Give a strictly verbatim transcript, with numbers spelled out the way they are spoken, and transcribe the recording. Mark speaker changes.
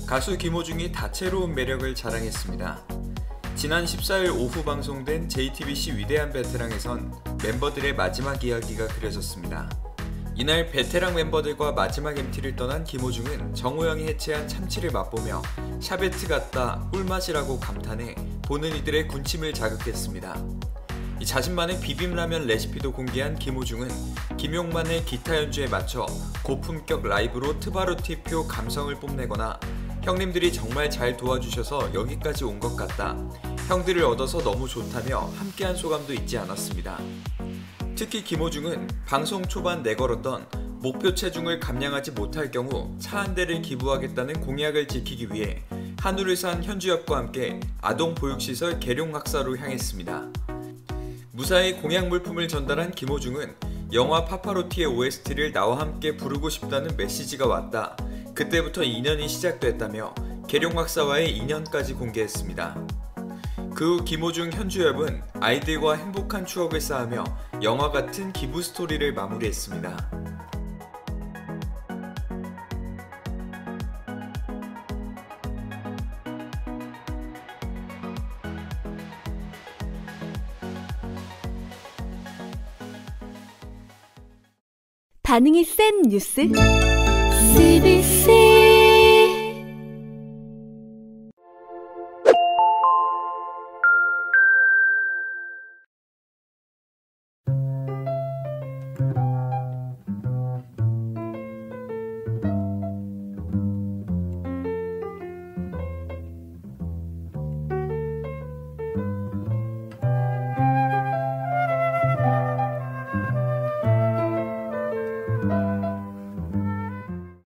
Speaker 1: 가수 김호중이 다채로운 매력을 자랑했습니다. 지난 십사일 오후 방송된 제이티비씨 위대한 베테랑에선 멤버들의 마지막 이야기가 그려졌습니다. 이날 베테랑 멤버들과 마지막 엠티를 떠난 김호중은 정우영이 해체한 참치를 맛보며 샤베트 같다 꿀맛이라고 감탄해 보는 이들의 군침을 자극했습니다. 이 자신만의 비빔라면 레시피도 공개한 김호중은 김용만의 기타 연주에 맞춰 고품격 라이브로 트바로티표 감성을 뽐내거나 형님들이 정말 잘 도와주셔서 여기까지 온 것 같다, 형들을 얻어서 너무 좋다며 함께한 소감도 잊지 않았습니다. 특히 김호중은 방송 초반 내걸었던 목표 체중을 감량하지 못할 경우 차 한 대를 기부하겠다는 공약을 지키기 위해 한우를 산 현주엽과 함께 아동 보육시설 계룡학사로 향했습니다. 무사히 공약 물품을 전달한 김호중은 영화 파파로티의 오에스티를 나와 함께 부르고 싶다는 메시지가 왔다, 그때부터 인연이 시작됐다며 계룡학사와의 인연까지 공개했습니다. 그 후 김호중, 현주엽은 아이들과 행복한 추억을 쌓으며 영화 같은 기부 스토리를 마무리했습니다.
Speaker 2: 반응이 센 뉴스 씨비씨